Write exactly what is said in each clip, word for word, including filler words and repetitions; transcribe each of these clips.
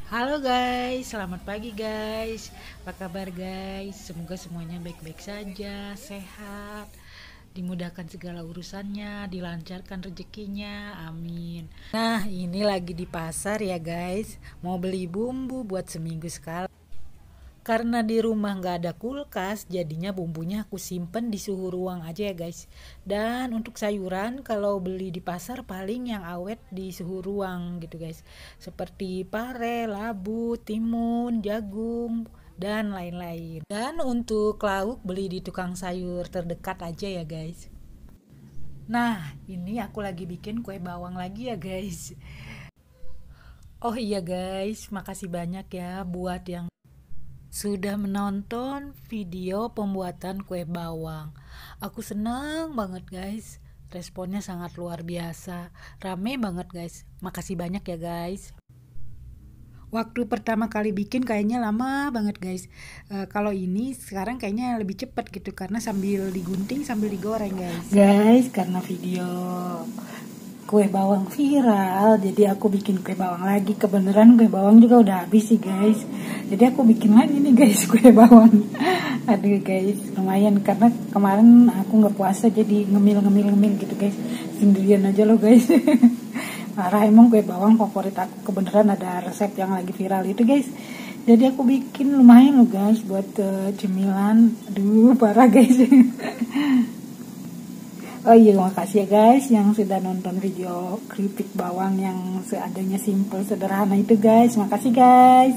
Halo guys, selamat pagi guys. Apa kabar guys? Semoga semuanya baik-baik saja, sehat, dimudahkan segala urusannya, dilancarkan rezekinya, amin. Nah, ini lagi di pasar ya guys. Mau beli bumbu buat seminggu sekali. Karena di rumah nggak ada kulkas, jadinya bumbunya aku simpen di suhu ruang aja ya guys. Dan untuk sayuran kalau beli di pasar paling yang awet di suhu ruang gitu guys. Seperti pare, labu, timun, jagung, dan lain-lain. Dan untuk lauk beli di tukang sayur terdekat aja ya guys. Nah, ini aku lagi bikin kue bawang lagi ya guys. Oh iya guys, makasih banyak ya buat yang sudah menonton video pembuatan kue bawang. Aku senang banget guys. Responnya sangat luar biasa. Rame banget guys. Makasih banyak ya guys. Waktu pertama kali bikin kayaknya lama banget guys. E, kalau ini sekarang kayaknya lebih cepat gitu karena sambil digunting sambil digoreng guys. Guys, karena video kue bawang viral, jadi aku bikin kue bawang lagi. Kebenaran kue bawang juga udah habis sih guys, jadi aku bikin lagi nih guys kue bawang. Aduh guys, lumayan karena kemarin aku nggak puasa jadi ngemil-ngemil-ngemil gitu guys, sendirian aja loh guys. Parah, emang kue bawang favorit aku. Kebenaran ada resep yang lagi viral itu guys, jadi aku bikin lumayan loh guys buat uh, cemilan. Aduh parah guys. Oh iya, makasih ya guys yang sudah nonton video keripik bawang yang seadanya simple sederhana itu guys. Makasih guys.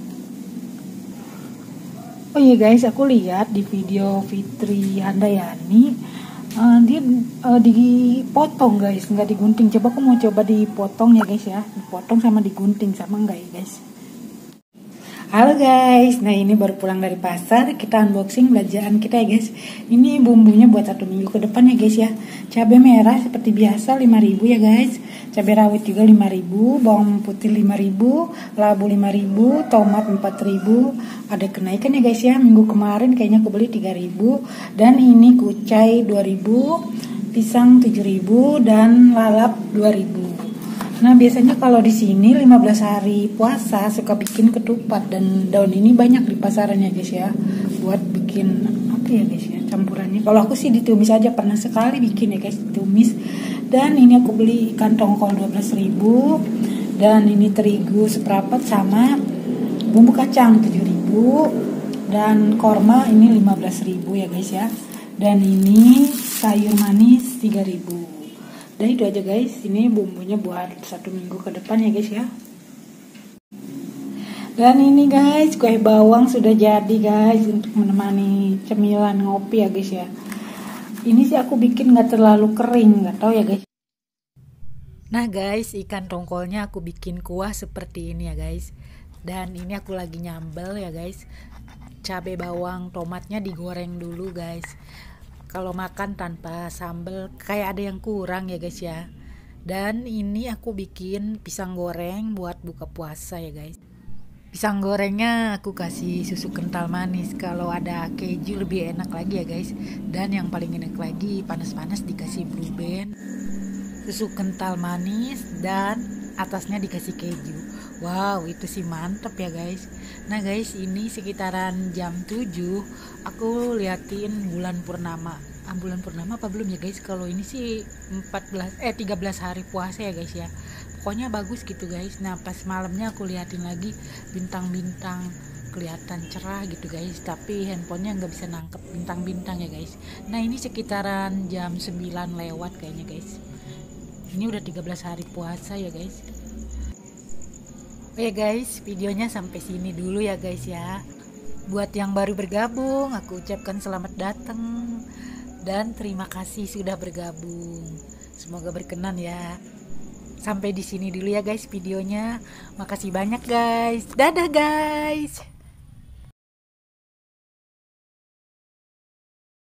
Oh iya guys, aku lihat di video Fitri Handayani uh, dia uh, dipotong guys, nggak digunting. Coba aku mau coba dipotong ya guys ya, dipotong sama digunting sama enggak ya guys. Halo guys, nah ini baru pulang dari pasar, kita unboxing belanjaan kita ya guys. Ini bumbunya buat satu minggu ke depan ya guys ya. Cabai merah seperti biasa lima ribu ya guys. Cabai rawit juga lima ribu, bawang putih lima ribu, labu lima ribu, tomat empat ribu. Ada kenaikan ya guys ya, minggu kemarin kayaknya aku beli tiga ribu. Dan ini kucai dua ribu, pisang tujuh ribu, dan lalap dua ribu. Nah biasanya kalau di sini lima belas hari puasa suka bikin ketupat, dan daun ini banyak di pasaran ya guys ya, buat bikin apa ya guys ya campurannya. Kalau aku sih ditumis aja, pernah sekali bikin ya guys ditumis. Dan ini aku beli ikan tongkol dua belas ribu, dan ini terigu seperempat sama bumbu kacang tujuh ribu, dan korma ini lima belas ribu ya guys ya. Dan ini sayur manis tiga ribu. Dan itu aja guys, ini bumbunya buat satu minggu ke depan ya guys ya. Dan ini guys, kue bawang sudah jadi guys untuk menemani cemilan ngopi ya guys ya. Ini sih aku bikin gak terlalu kering, gak tahu ya guys. Nah guys, ikan tongkolnya aku bikin kuah seperti ini ya guys. Dan ini aku lagi nyambel ya guys. Cabai bawang tomatnya digoreng dulu guys. Kalau makan tanpa sambal kayak ada yang kurang ya guys ya. Dan ini aku bikin pisang goreng buat buka puasa ya guys. Pisang gorengnya aku kasih susu kental manis. Kalau ada keju lebih enak lagi ya guys. Dan yang paling enak lagi panas-panas dikasih blue band, susu kental manis, dan atasnya dikasih keju. Wow, itu sih mantep ya guys. Nah guys, ini sekitaran jam tujuh aku liatin bulan purnama. Ah, bulan purnama apa belum ya guys? Kalau ini sih empat belas eh tiga belas hari puasa ya guys ya. Pokoknya bagus gitu guys. Nah, pas malamnya aku liatin lagi bintang-bintang, kelihatan cerah gitu guys. Tapi handphonenya nggak bisa nangkep bintang-bintang ya guys. Nah, ini sekitaran jam sembilan lewat kayaknya guys. Ini udah tiga belas hari puasa ya guys. Oke guys, videonya sampai sini dulu ya guys ya. Buat yang baru bergabung, aku ucapkan selamat datang dan terima kasih sudah bergabung. Semoga berkenan ya. Sampai di sini dulu ya guys videonya. Makasih banyak guys. Dadah guys.